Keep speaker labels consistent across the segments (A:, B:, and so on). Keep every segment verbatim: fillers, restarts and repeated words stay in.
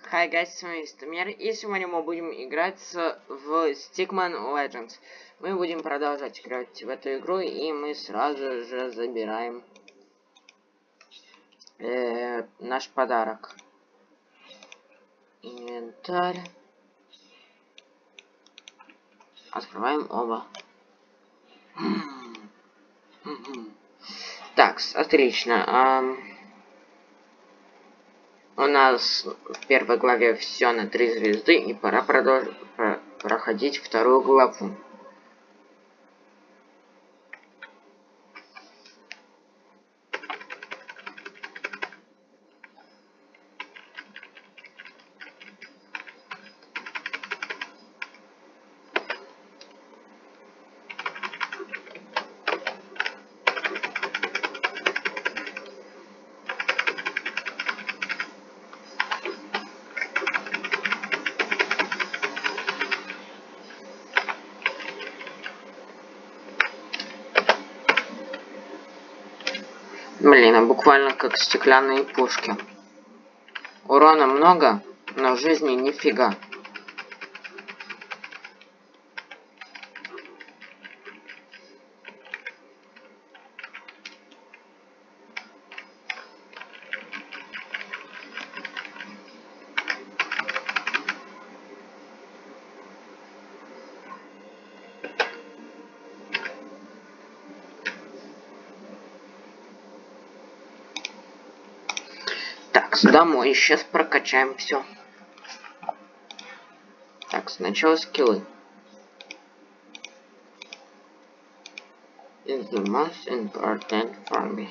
A: Hi guys, с вами Стамер, и сегодня мы будем играть с, в Stickman Legends. Мы будем продолжать играть в эту игру, и мы сразу же забираем э, наш подарок. Инвентарь. Открываем оба. Так, отлично. У нас в первой главе все на три звезды, и пора продолжить про проходить вторую главу. Блин, а буквально как стеклянные пушки. Урона много, но жизни нифига. Так, домой, сейчас прокачаем все. Так, сначала скиллы. Is the most important for me.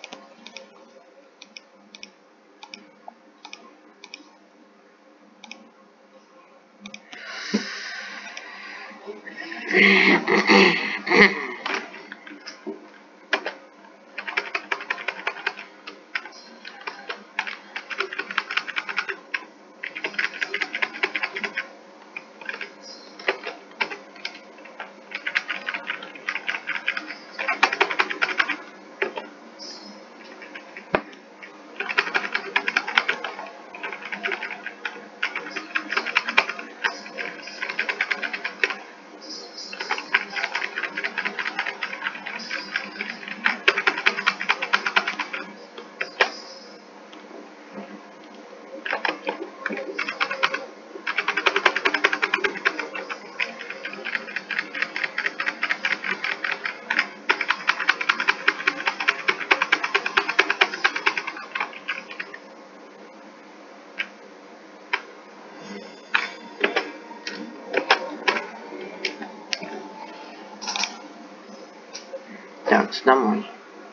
A: Так, домой.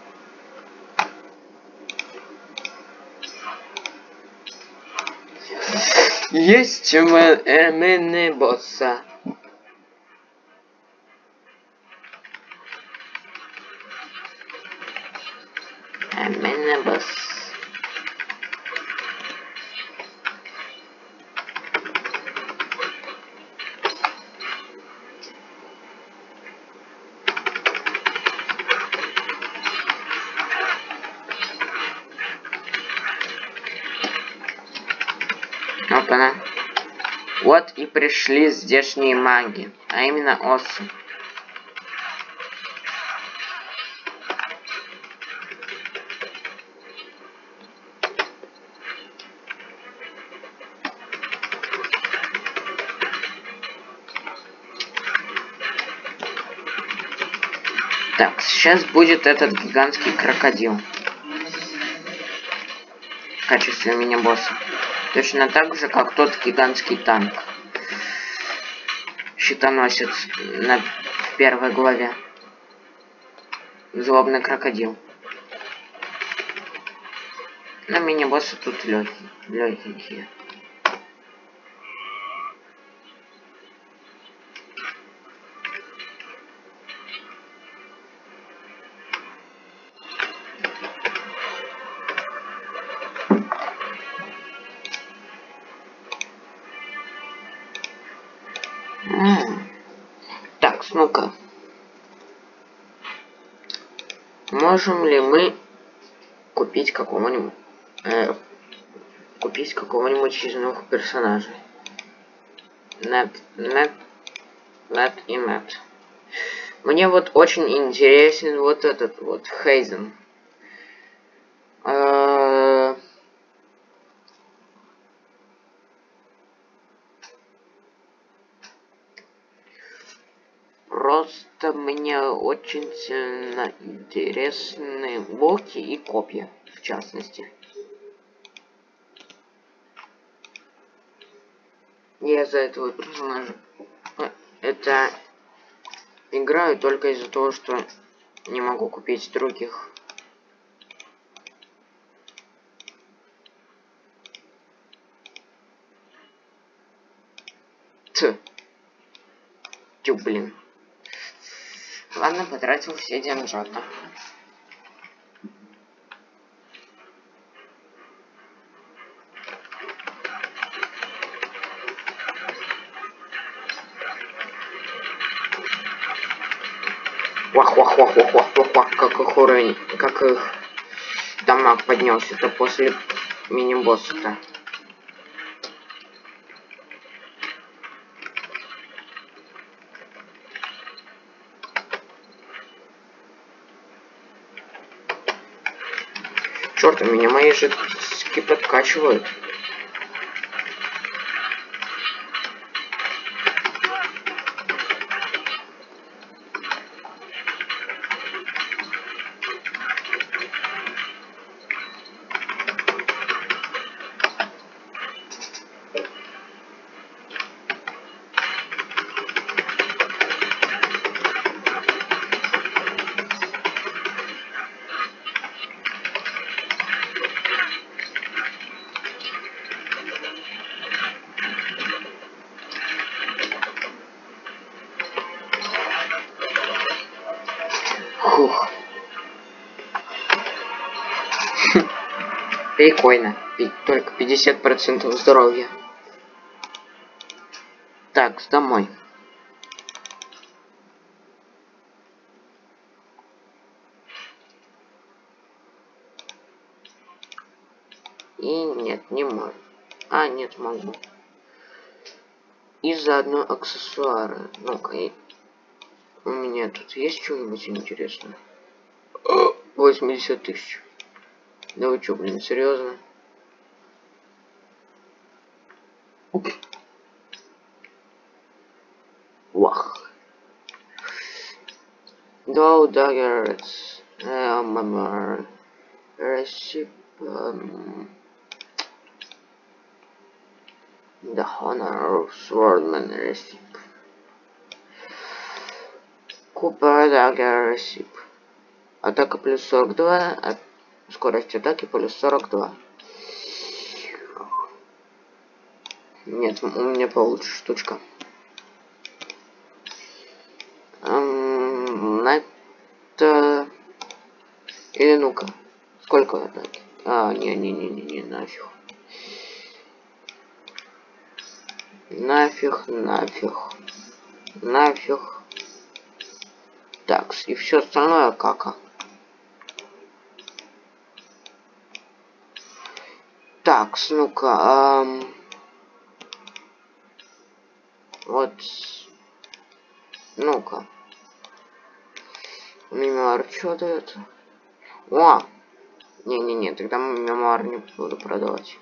A: Есть мини босса. Мини босс. Опа-на. Вот и пришли здешние маги, а именно осы. Так, сейчас будет этот гигантский крокодил в качестве мини-босса. Точно так же, как тот гигантский танк. Щитоносец на в первой главе. Злобный крокодил. Но мини-боссы тут легкие. легенькие. Так, ну-ка. Можем ли мы купить какого-нибудь... Э, купить какого-нибудь из новых персонажей. Нет, нет, нет и нет. Мне вот очень интересен вот этот вот Хейзен. Э-э- Просто мне очень сильно интересны блоки и копья, в частности. Я за этого персонажа это играю только из-за того, что не могу купить других. Т. Тю, блин. Ладно, потратил все деньжата. Вах, вах, вах, вах, вах, вах, вах, как их уровень, как их дамаг поднялся-то после мини-босса-то. Черт, у меня мои жидкости подкачивают. Фух. Прикольно. Только пятьдесят процентов здоровья. Так, домой. И нет, не могу. А, нет, могу. И заодно аксессуары. Ну-ка, и... у меня тут есть что-нибудь интересное? восемьдесят тысяч. Да вы чё, блин, серьезно? Вах. Go daggers. Um, recipe. Um, the honor swordman recipe. Купер dagger recipe. Атака плюс сорок два. А... скорость атаки плюс сорок два. Нет, у меня получше штучка. Эм, это... Или ну-ка. Сколько атаки? А, не-не-не-не, нафиг. Нафиг, нафиг. Нафиг. Так, и все остальное кака. Так, ну-ка. Эм... Вот. Ну-ка. Мемуар что дает? О! Не-не-не, тогда мемуар не буду продавать.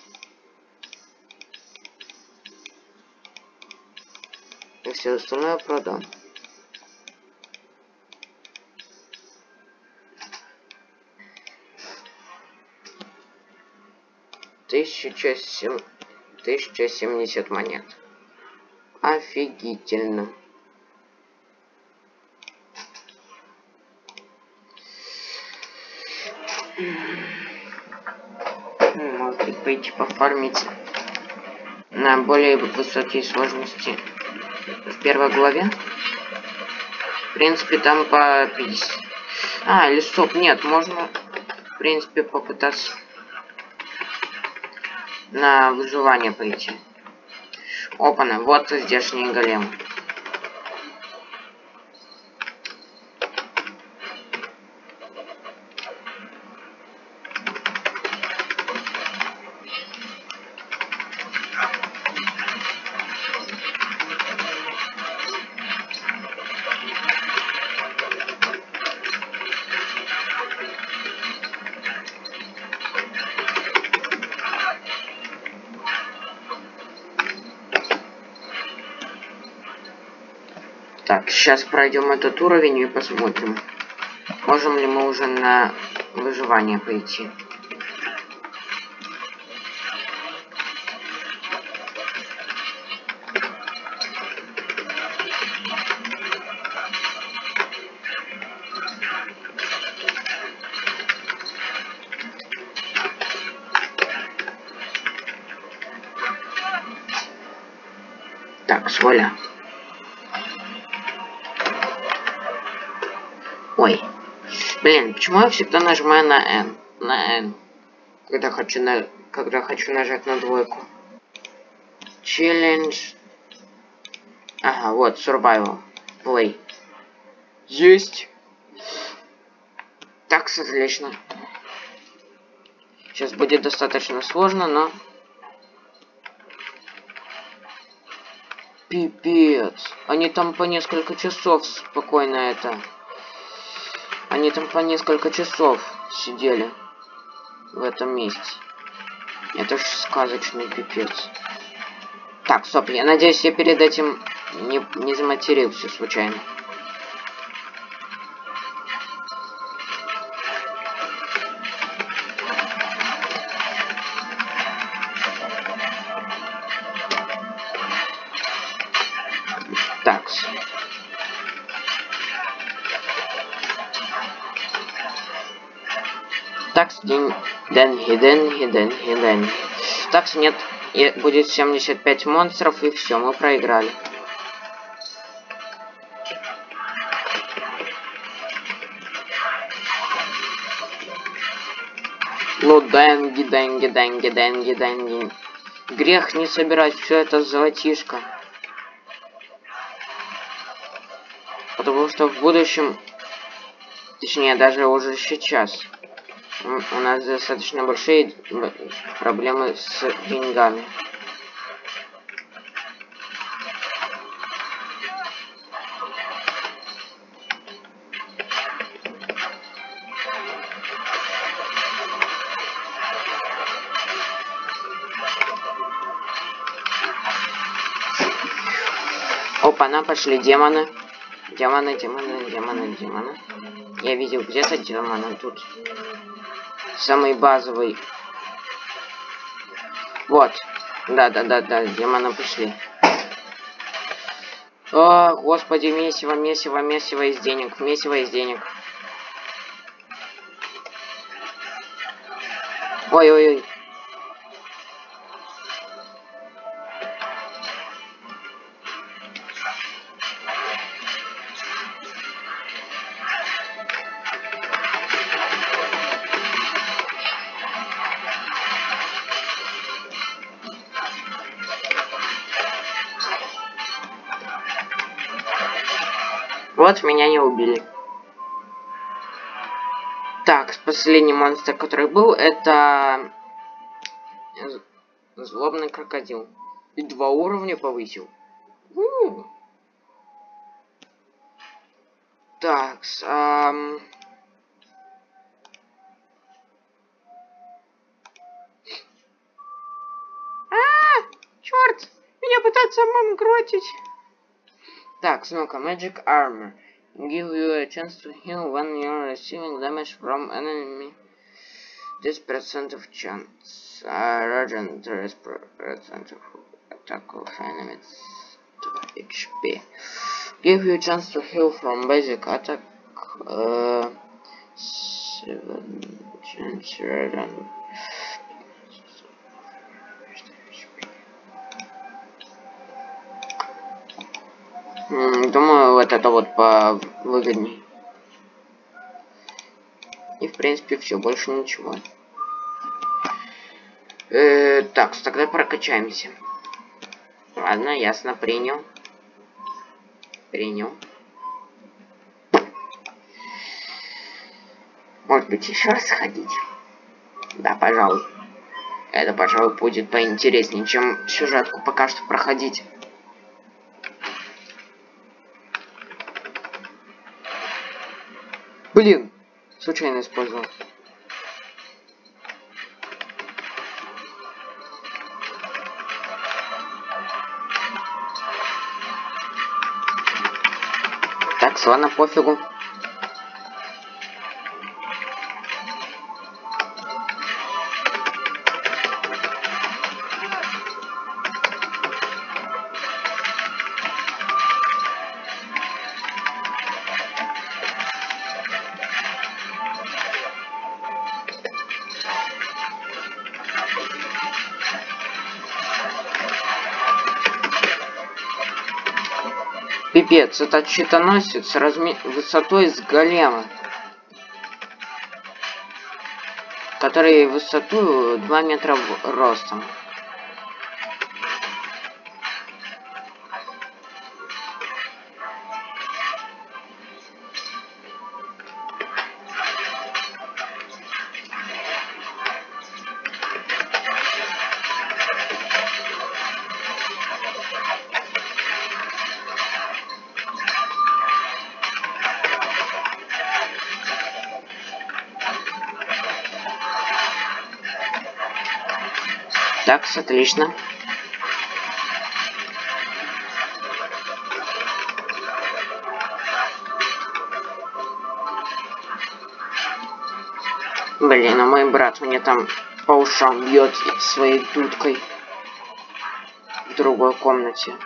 A: И все остальное продам. Тысяча семь... Тысяча семьдесят монет. Офигительно. Может быть, пойти пофармить на более высокие сложности в первой главе. В принципе, там по пятьдесят. А, или стоп, нет, можно, в принципе, попытаться на выживание пойти. Опана, вот здешний голем. Так, сейчас пройдем этот уровень и посмотрим, можем ли мы уже на выживание пойти. Так, сваля. Ой. Блин, почему я всегда нажимаю на N? На N. Когда хочу на... Когда хочу нажать на двойку. Challenge. Ага, вот, survival. Play. Есть. Так, отлично. Сейчас будет достаточно сложно, но... Пипец. Они там по несколько часов спокойно это... Они там по несколько часов сидели в этом месте. Это ж сказочный пипец. Так, стоп, я надеюсь, я перед этим не, не заматерился случайно. Такс. Такс, день, деньги, деньги, деньги, деньги. Такс, нет, и будет семьдесят пять монстров, и все, мы проиграли. Ну, деньги, деньги, деньги, деньги, деньги. Грех не собирать все это золотишко. Потому что в будущем, точнее, даже уже сейчас, у нас достаточно большие проблемы с деньгами. Опа, нам пошли демоны. Демоны, демоны, демоны, демоны. Я видел где-то демона тут. Самый базовый. Вот. Да-да-да-да, демоны пришли. О, господи, месиво, месиво, месиво из денег. Месиво из денег. Ой-ой-ой. Вот, меня не убили. Так, последний монстр, который был, это... Злобный крокодил. И два уровня повысил. У-у-у. Так, ам... А, черт! Меня пытаются обанкротить. Так, ну-ка, Magic Armor. Give you a chance to heal when you're receiving damage from enemy. This percent of chance. Uh, Regen, there is percent of attack of enemies to H P. Give you a chance to heal from basic attack. Uh, seven chance Regen. Думаю, вот это вот повыгодней. И в принципе все, больше ничего. Э, так, тогда прокачаемся. Ладно, ясно, принял. Принял. Может быть, еще раз сходить? Да, пожалуй. Это, пожалуй, будет поинтереснее, чем сюжетку пока что проходить. Блин, случайно использовал. Так, ладно, пофигу. Пипец, этот щитоносец с разме... высотой с голема, который высоту два метра ростом. Так, отлично. Блин, а мой брат мне там по ушам бьет своей дудкой в другой комнате.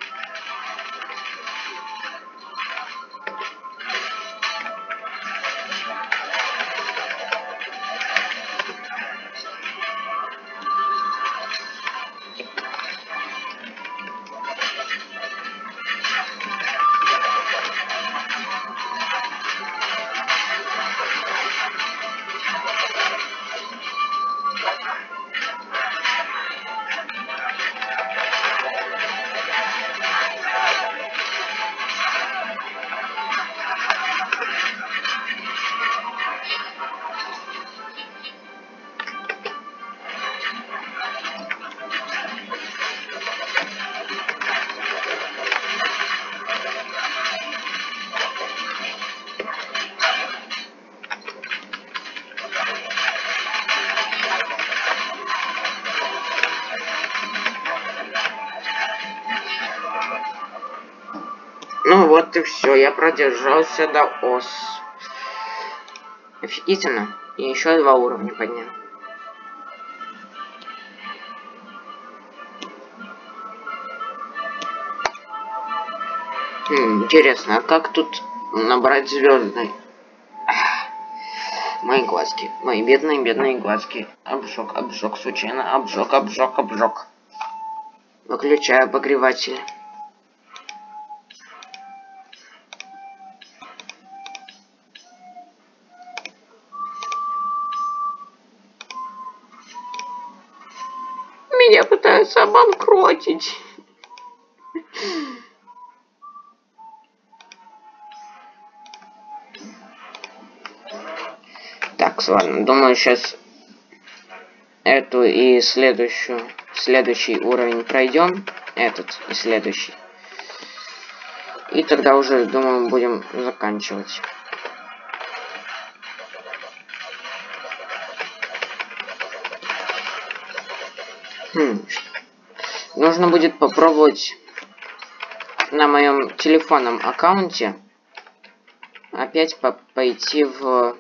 A: Ну вот и все, я продержался до ос. Офигительно. И еще два уровня поднял. Хм, интересно, а как тут набрать звездный? Мои глазки, мои бедные, бедные глазки. Обжег, обжег, случайно, обжег, обжег, обжег. Выключаю обогреватель. Меня пытаются обанкротить. Так, ладно, думаю, сейчас эту и следующую, следующий уровень пройдем. Этот и следующий. И тогда уже, думаю, будем заканчивать. Хм. Нужно будет попробовать на моем телефонном аккаунте опять по пойти в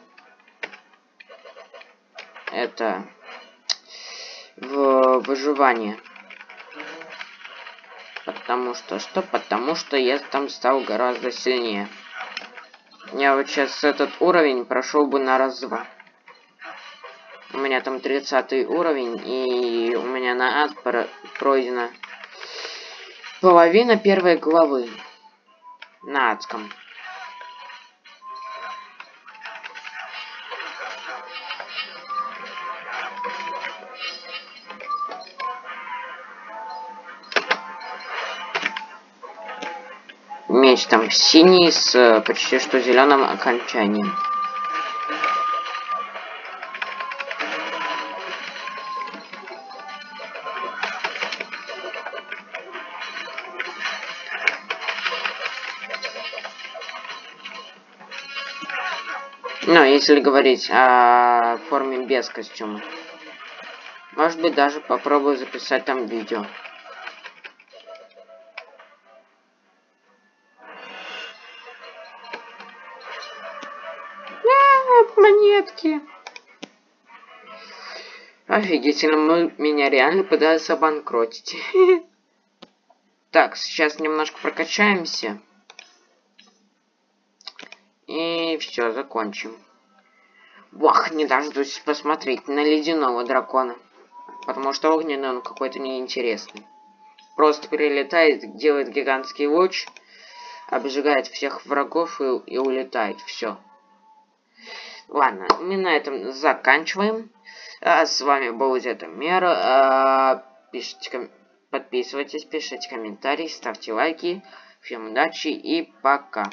A: это в выживание. Потому что что? Потому что я там стал гораздо сильнее. Я вот сейчас этот уровень прошел бы на раз-два. У меня там тридцатый уровень, и у меня на ад пройдена половина первой главы на адском. Меч там синий с почти что зеленым окончанием. Ну, если говорить о форме без костюма. Может быть, даже попробую записать там видео. монетки. Офигительно, мы, меня реально пытаются обанкротить. Так, сейчас немножко прокачаемся. И все, закончим. Вах, не дождусь посмотреть на ледяного дракона. Потому что огненный он какой-то неинтересный. Просто прилетает, делает гигантский луч, обжигает всех врагов и, и улетает. Все. Ладно, мы на этом заканчиваем. А, с вами был Зетомер. А, пишите, ком... подписывайтесь, пишите комментарии, ставьте лайки. Всем удачи и пока.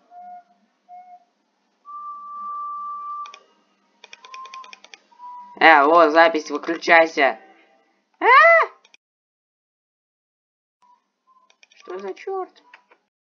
A: Э, о, запись, выключайся. А! Что за черт?